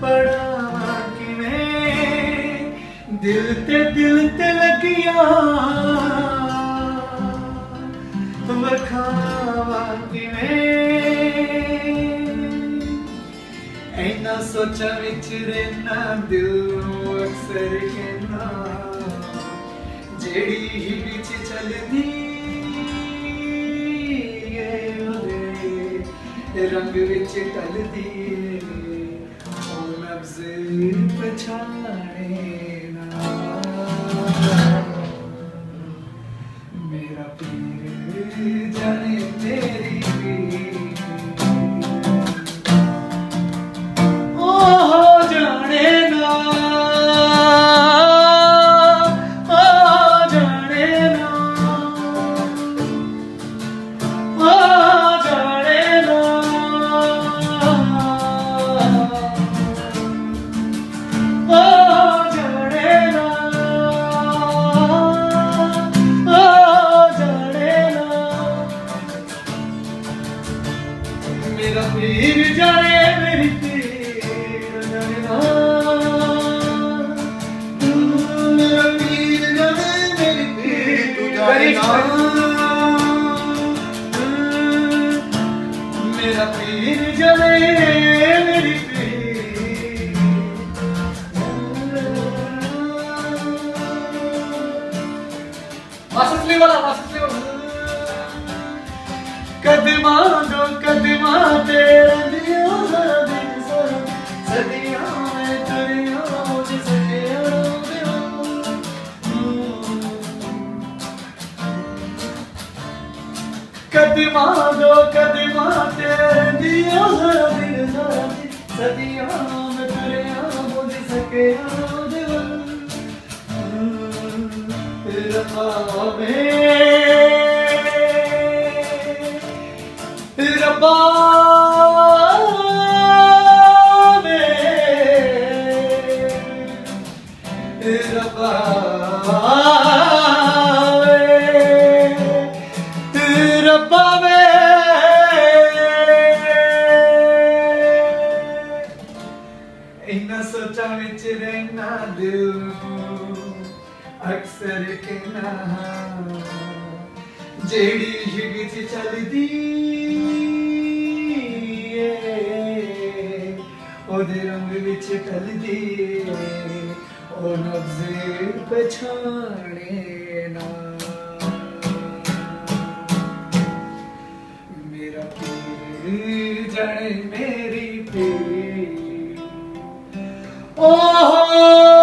पढ़ावा किवें दिल ते लगिया वखावा किवें ऐना सोचा विच रहना दिल नूं अक्सर कहना जेड़ी ही विच चलदी रंग विच टलदी ओ लफ्ज़ पछाणे ना मेरा पीर जाने मेरी पीर ओ जाने ना मेरा पीर जाने मेरी पीर जाने ना मेरा पीर जाने मेरी पीर तू जाने ना मेरा पीर जाने मेरी पीर वासली वाला कदमा दो कदमा तेरे दिया सदियां में तुरिया मुझे सके कदमा दो कदमा तेरे दिया सदियां में तुरिया मुझे सके रब्बा रब्बा रब्बा इन्ना सोचा विच रहना दिल अक्सर कहना जेड़ी ही विच चलदी ओदे रंग विच टलदी ओ नब्ज़ पछाणे ना मेरा पीर जाने मेरी पीर ओ